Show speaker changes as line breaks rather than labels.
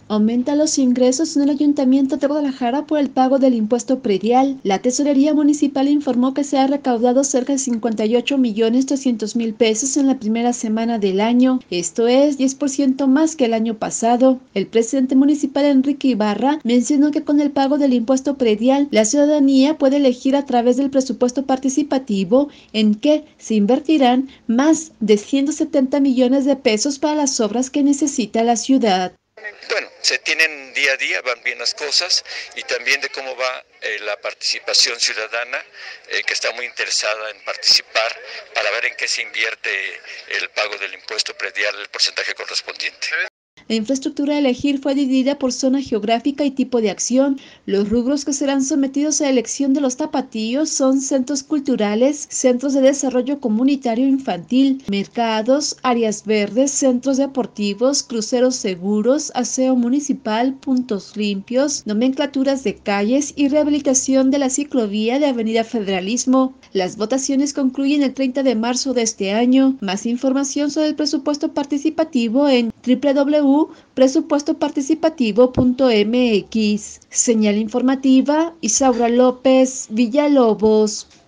Aumenta los ingresos en el Ayuntamiento de Guadalajara por el pago del impuesto predial. La Tesorería Municipal informó que se ha recaudado cerca de 58.300.000 pesos en la primera semana del año. Esto es 10% más que el año pasado. El presidente municipal Enrique Ibarra mencionó que con el pago del impuesto predial, la ciudadanía puede elegir a través del presupuesto participativo en que se invertirán más de 170 millones de pesos para las obras que necesita la ciudad.
Bueno, se tienen día a día, van bien las cosas y también de cómo va la participación ciudadana, que está muy interesada en participar para ver en qué se invierte el pago del impuesto predial, el porcentaje correspondiente.
La infraestructura a elegir fue dividida por zona geográfica y tipo de acción. Los rubros que serán sometidos a elección de los tapatíos son centros culturales, centros de desarrollo comunitario infantil, mercados, áreas verdes, centros deportivos, cruceros seguros, aseo municipal, puntos limpios, nomenclaturas de calles y rehabilitación de la ciclovía de Avenida Federalismo. Las votaciones concluyen el 30 de marzo de este año. Más información sobre el presupuesto participativo en www.presupuestoparticipativo.mx. Señal informativa, Isaura López Villalobos.